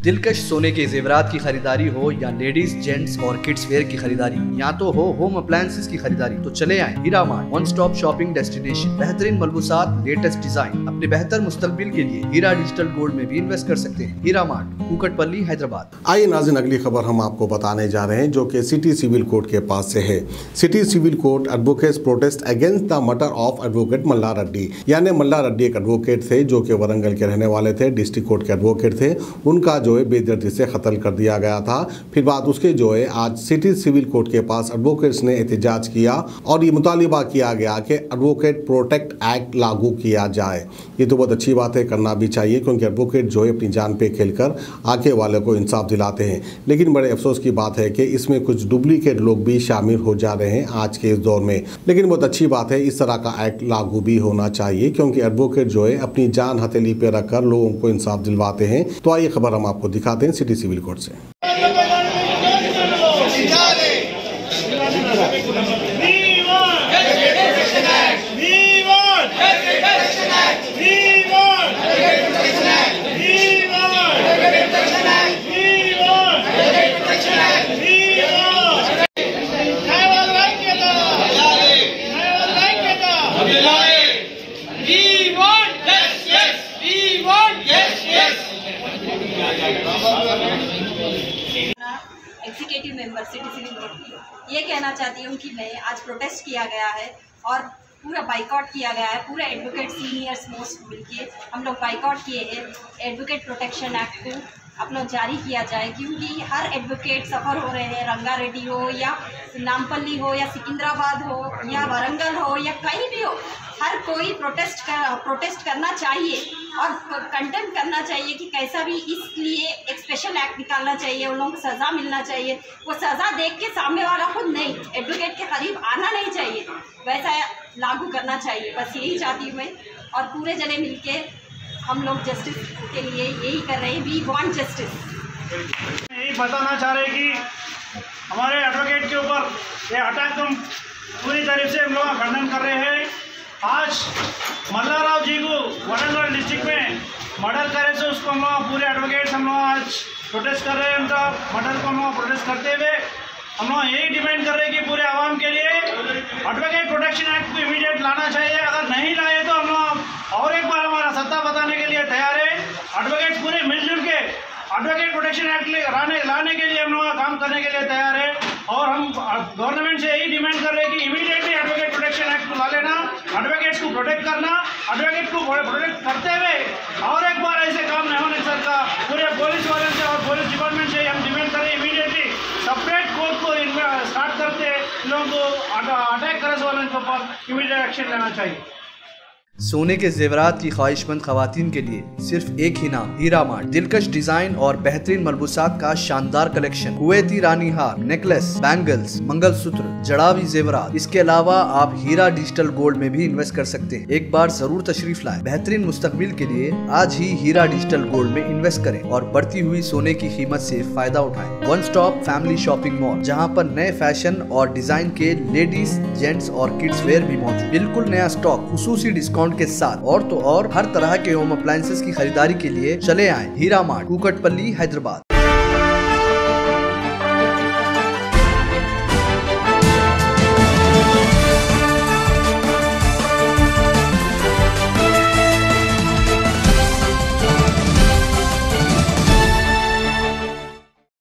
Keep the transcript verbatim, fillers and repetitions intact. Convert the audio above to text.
दिलकश सोने के जेवरात की खरीदारी हो या लेडीज जेंट्स और किड्स वेयर की खरीदारी, या तो हो होम अप्लायंसेस की खरीदारी, तो चले आए Heera Mart, one stop shopping destination. बेहतरीन मलबूसात, लेटेस्ट डिजाइन, अपने बेहतर मुस्तकबिल के लिए हीरा डिजिटल गोल्ड में भी इन्वेस्ट कर सकते हैं। हीरा मार्ट, कुकटपल्ली, हैदराबाद। आइए नाज़रीन, अगली खबर हम आपको बताने जा रहे हैं जो कि सिटी सिविल कोर्ट के पास से है। City civil court advocates protest against the murder of advocate Malla Reddy. यानी मल्ला रेड्डी एक एडवोकेट थे जो कि वरंगल के रहने वाले थे, डिस्ट्रिक्ट कोर्ट के एडवोकेट थे। उनका जो है बेदर्दी से कत्ल कर दिया गया था। फिर बाद उसके जो है आज सिटी सिविल कोर्ट के पास एडवोकेट्स ने एहतजाज किया और ये मुतालिबा किया गया कि एडवोकेट प्रोटेक्ट एक्ट लागू किया जाए। ये तो बहुत अच्छी बात है, करना भी चाहिए, क्योंकि एडवोकेट जो है अपनी जान पे खेलकर आगे वाले को इंसाफ दिलाते हैं। लेकिन बड़े अफसोस की बात है कि इसमें कुछ डुप्लीकेट लोग भी शामिल हो जा रहे हैं आज के इस दौर में। लेकिन बहुत अच्छी बात है, इस तरह का एक्ट लागू भी होना चाहिए, क्योंकि एडवोकेट जो है अपनी जान हथेली पे रखकर लोगों को इंसाफ दिलवाते हैं। तो आइए खबर हम आपको दिखाते हैं सिटी सिविल कोर्ट से। Executive member city civil court ये कहना चाहती हूँ कि मैं आज प्रोटेस्ट किया गया है और पूरा बाइकआउट किया गया है। पूरा एडवोकेट सीनियर्स मोस्ट मिलके हम लोग बाइकआउट किए हैं। एडवोकेट प्रोटेक्शन एक्ट को अपना जारी किया जाए, क्योंकि हर एडवोकेट सफ़र हो रहे हैं। रंगारेड्डी हो या नामपल्ली हो या सिकंदराबाद हो या वारंगल हो या कहीं भी हो, हर कोई प्रोटेस्ट कर प्रोटेस्ट करना चाहिए और कंटेम करना चाहिए कि कैसा भी, इसलिए एक स्पेशल एक्ट निकालना चाहिए। उन लोगों को सज़ा मिलना चाहिए। वो सज़ा देख के सामने वाला खुद नहीं, एडवोकेट के करीब आना नहीं चाहिए, वैसा लागू करना चाहिए। बस यही चाहती हूँ मैं, और पूरे जने मिलके हम लोग जस्टिस के लिए यही कर रहे हैं। We want justice. यही बताना चाह रहे कि हमारे एडवोकेट के ऊपर ये अटैक हम पूरी तरह से हम लोग खंडन कर रहे हैं। आज मल्ला राव जी को वरंगल डिस्ट्रिक्ट में मर्डर करे से उसको हम लोग पूरे एडवोकेट्स हम लोग आज प्रोटेस्ट कर रहे हैं। उनका मर्डर को हम लोग प्रोटेस्ट करते हुए हम लोग यही डिमांड कर रहे हैं कि पूरे आवाम के लिए एडवोकेट प्रोटेक्शन एक्ट को इमीडिएट लाना चाहिए। अगर नहीं लाए तो हम लोग और एक बार हमारा सत्ता बताने के लिए तैयार है। एडवोकेट्स पूरे मिलजुल के एडवोकेट प्रोटेक्शन एक्ट लाने लाने के लिए हम लोग काम करने के लिए तैयार है। और हम गवर्नमेंट से यही डिमांड कर रहे हैं कि इमीडिएटली एडवोकेट प्रोटेक्शन एक्ट को ला लेना, एडवोकेट्स को प्रोटेक्ट करना, एडवोकेट को प्रोटेक्ट करते हुए और एक बार ऐसे काम नहीं होने सर का पूरे पुलिस वाले से और पुलिस डिपार्टमेंट से हम डिमांड करें इमीडिएटली सेपरेट कोर्ट को स्टार्ट करते लोगों को अटैक करने वालों के ऊपर इमीडिएट एक्शन लेना चाहिए। सोने के जेवरात की ख्वाहिशमंद खवातीन के लिए सिर्फ एक ही नाम, हीरा मार्ट। दिलकश डिजाइन और बेहतरीन मलबूसात का शानदार कलेक्शन, कुवैती रानी हार, नेकलेस, बैंगल्स, मंगलसूत्र, जड़ावी जेवरात। इसके अलावा आप हीरा डिजिटल गोल्ड में भी इन्वेस्ट कर सकते हैं। एक बार जरूर तशरीफ लाएं। बेहतरीन मुस्तकबिल के लिए आज ही हीरा डिजिटल गोल्ड में इन्वेस्ट करें और बढ़ती हुई सोने की कीमत से फायदा उठाएं। One stop family shopping mall, जहां पर नए फैशन और डिजाइन के लेडीज, जेंट्स और किड्स वेयर भी मौजूद। बिल्कुल नया स्टॉक, खुसूसी डिस्काउंट के साथ। और तो और हर तरह के होम अप्लायंसेस की खरीदारी के लिए चले आए हीरा मार्ट, कुकटपल्ली, हैदराबाद।